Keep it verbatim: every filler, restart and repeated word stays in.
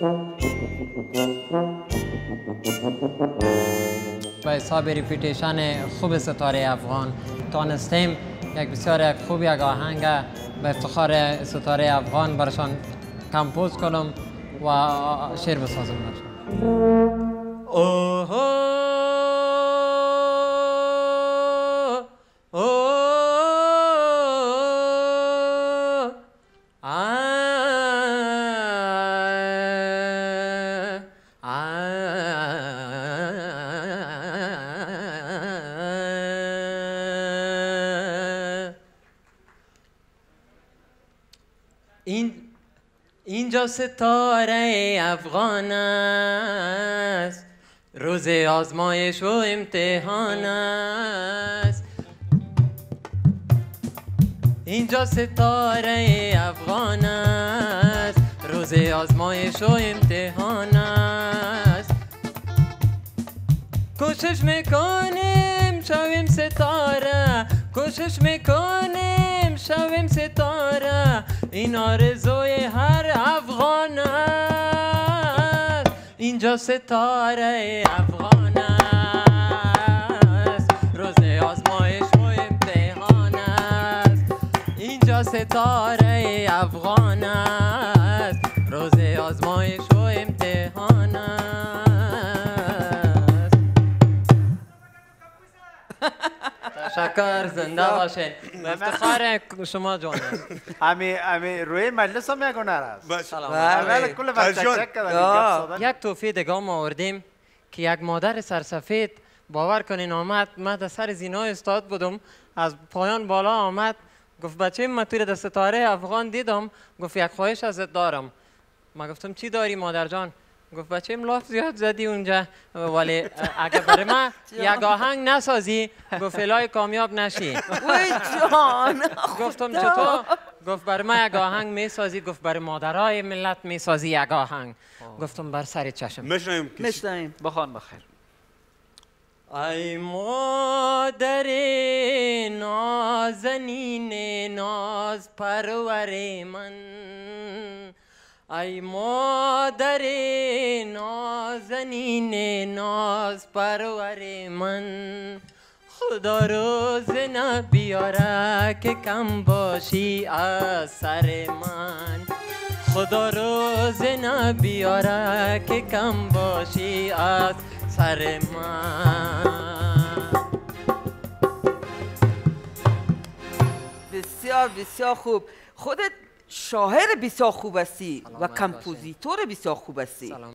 با حساب ریپیتیشن خوب ستاره افغان تانستیم یک بسیار یک خوب یک آهنگ به افتخار ستاره افغان برشان کمپوز کنم و شعر بسازم برشان. اوه این اینجا ستاره افغان است، روز آزمایش و امتحان است. اینجا ستاره افغان است، روز آزمایش و امتحان است. کوشش میکنیم شویم ستاره، کوشش میکنیم شویم ستاره، این آرزوی هر افغان است. اینجا ستاره افغان است، روز آزمایش و امتحان است. اینجا ستاره افغان است، روز آزمایش و امتحان است. تشکر، زنده باشین. افتخار شما جان است. امی امی روی مجلس هم یک هنر است. سلام. اول کل وقت چک کردن. یک توفیق دیگه ما آوردیم که یک مادر سرسفید باور کنین آمد، من در سر زینای استاد بودم، از پایان بالا آمد گفت بچه من توی در ستاره افغان دیدم، گفت یک خواهش ازت دارم. ما گفتم چی داری مادر جان؟ گفت بچه لاف زیاد زدی اونجا، ولی اگه برای من یک آهنگ نسازی گفت الهی کامیاب نشی. وای جان. گفتم چطور؟ گفت برای من یک آهنگ میسازی؟ گفت برای مادرای ملت میسازی یک آهنگ. گفتم بر سر چشم. مشنویم مشنویم. بخوان بخیر. ای مادر نازنین ناز پرور من، ای مادر نازنین ناز پرور من، خدا روز نبیاره که کم باشی از سر من، خدا روز نبیاره که کم باشی از سر من. بسیار بسیار خوب. خودت شاعر بسیار خوب هستی و کمپوزیتور بسیار خوب هستی.